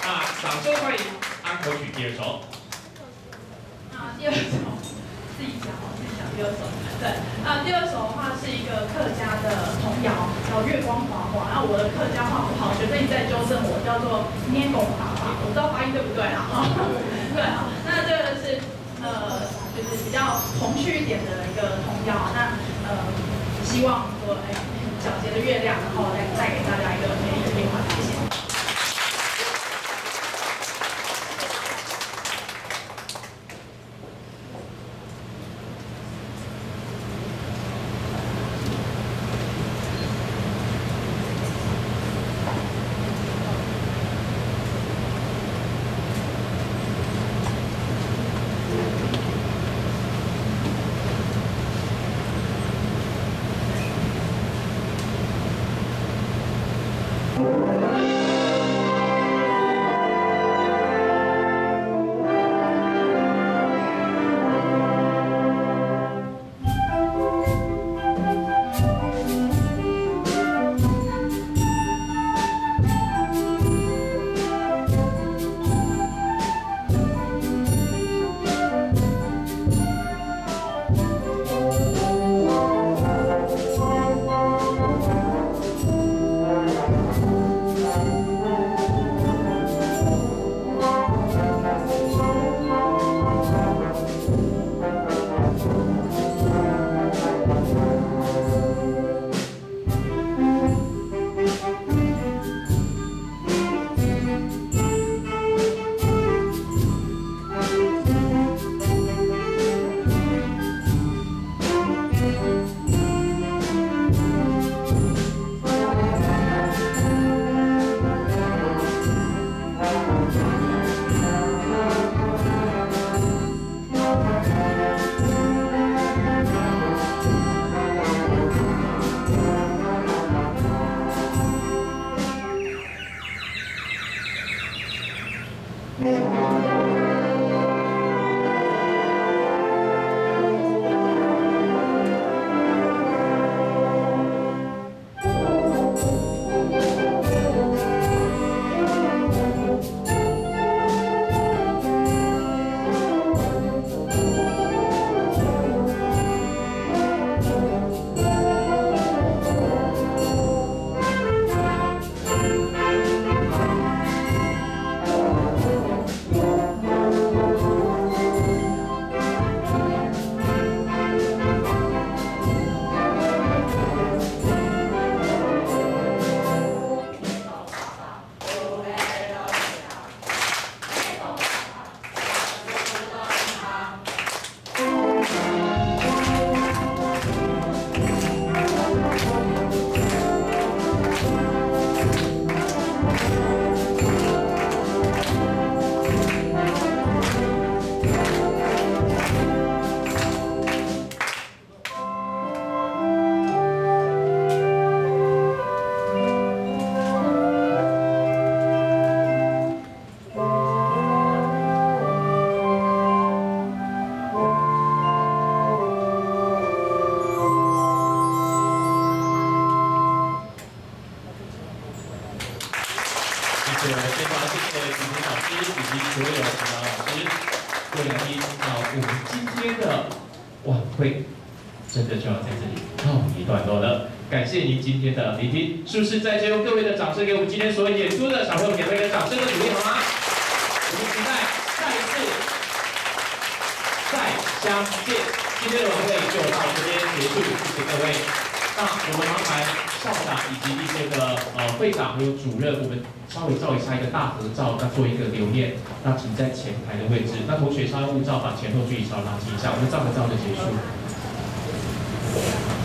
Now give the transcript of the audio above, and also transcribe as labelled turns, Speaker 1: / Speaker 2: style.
Speaker 1: 那掌声欢迎安可曲第2首。
Speaker 2: 第2首自己讲第2首。对，第2首的话是一个客家的童谣，叫《月光华华》。那我的客家话不好，学生一再纠正我，叫做“捏拱华华”，我不知道发音对不对啊？对啊，那这个是就是比较童趣一点的一个童谣。那希望说皎洁的月亮，然后带给大家一个美丽的夜晚。谢谢。
Speaker 1: 非常谢谢子婷老师以及所有指导老师。各位来宾，那我们今天的晚会真的就要在这里告一段落了。感谢您今天的聆听，是不是再借用各位的掌声，给我们今天所有演出的小朋友们给一个掌声的鼓励，好吗？我们期待下一次再相见。今天的晚会就到这边结束，谢谢各位。那我们麻烦校长以及一些的会长还有主任，我们稍微照一下一个大合照，那做一个留念。那请在前排的位置。那同学稍微勿照，把前后距离稍微拉近一下，我们照合照就结束。